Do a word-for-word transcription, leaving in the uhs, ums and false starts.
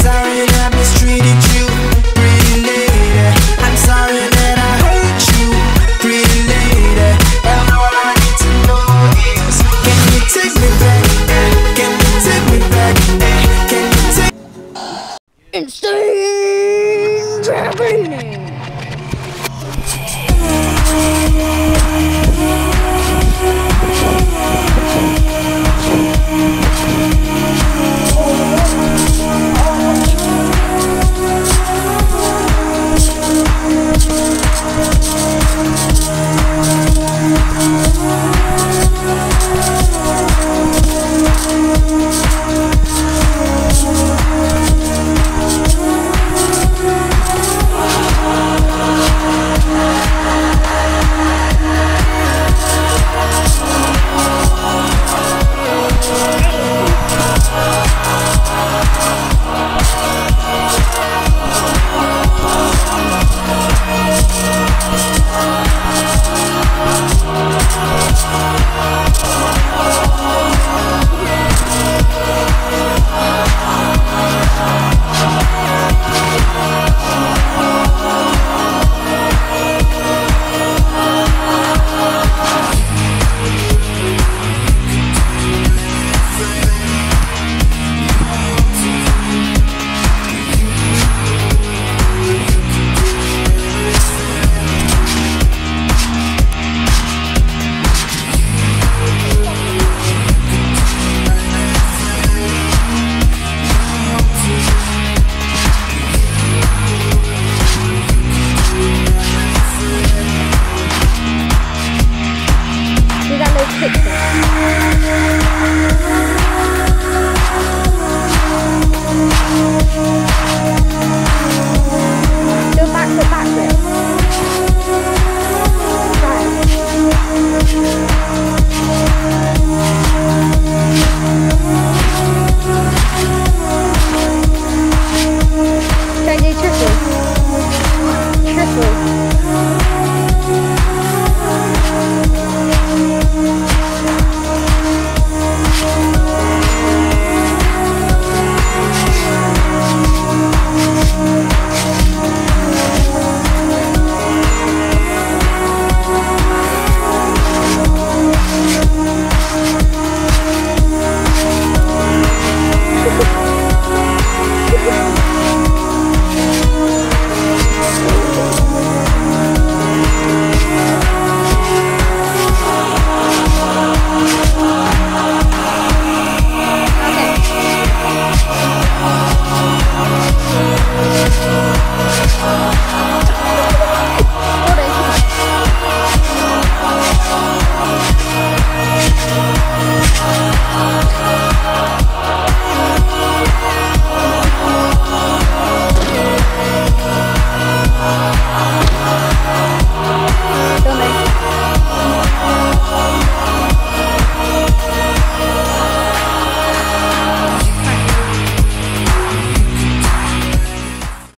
sorry that I mistreated you, pretty lady. I'm sorry that I hurt you, pretty lady. And all I need to know is, can you take me back? Can you take me back? Can you take Insane Trampolining! me back?